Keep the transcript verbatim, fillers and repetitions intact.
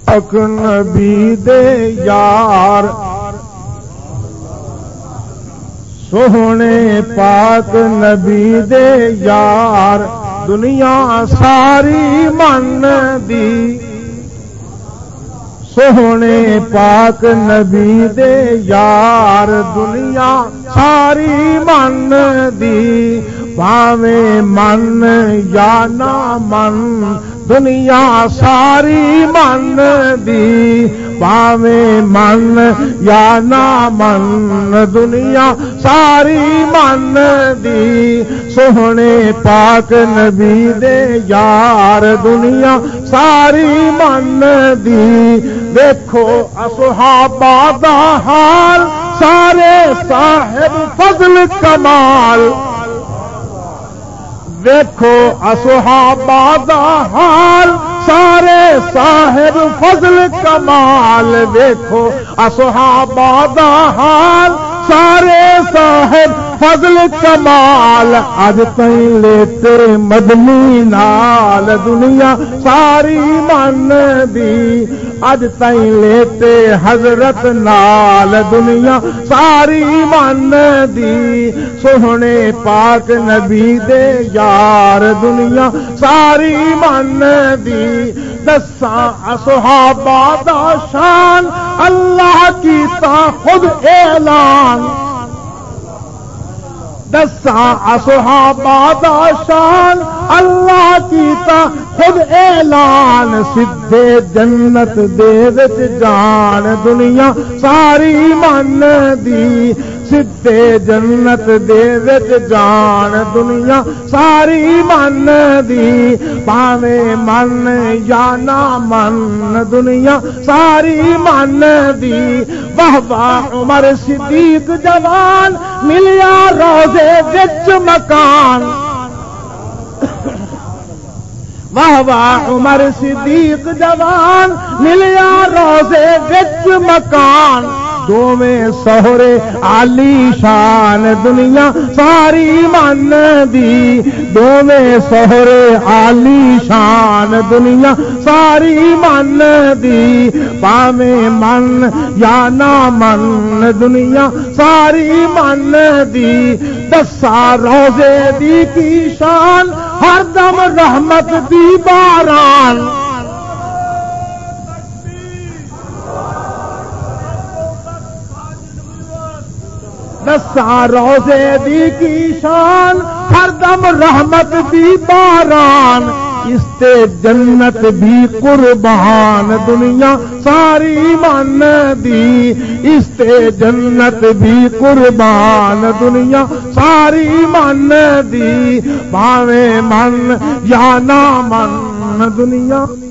پاک نبی دے یار سونے پاک نبی دے یار دنیا ساری من دی سونے پاک نبی دے یار دنیا ساری من دی بھاویں من یا نہ من دنیا ساری من دی بھاویں من یا نہ من دنیا ساری من دی سونے پاک نبی دے یار دنیا ساری من دی دیکھو اصحابہ دا حال سارے صاحب فضل کمال دیکھو اصحابہ دا حال سارے صاحب فضل کمال دیکھو اصحابہ دا حال سارے صاحب فضل کمال اج تائیں لیتے مدنی نال دنیا ساری من دی اج تائیں لیتے حضرت نال دنیا ساری من دی سونے پاک نبی دے یار دنیا ساری من دی دساں اصحابہ دا شان اللہ کیتا خود اعلان دساں اصحابہ دا شان اللہ کیتا خود اعلان سدھے جنت دے وچ جان دنیا ساری من دی سدھے جنت دے وچ جان دنیا ساری من دی پاویں من یا نہ من دنیا ساری من دی واہ واہ عمر صدیق جوان ملیا روزے وچ مکان واہ واہ عمر صدیق جوان ملیا روزے وچ مکان دوویں سہرے عالی شان دنیا ساری من دی دوویں سہرے عالی شان دنیا ساری من دی پاویں من یا نہ من دنیا ساری من دی دسا روزے دی کی شان ہر دم رحمت دی باران دسا روزے دی کی شان ہر دم رحمت دی باران اس تے جنت بھی قربان دنیا ساری من دی اس تے جنت بھی قربان دنیا ساری من دی بھاویں من یا نہ من دنیا